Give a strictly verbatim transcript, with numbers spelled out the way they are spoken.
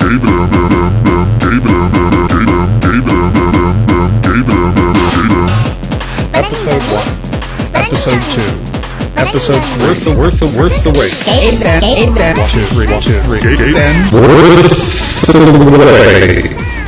Episode one. Episode two. Episode worth the worth the worth the wait. One, two, three, one, two, three. Worth the wait.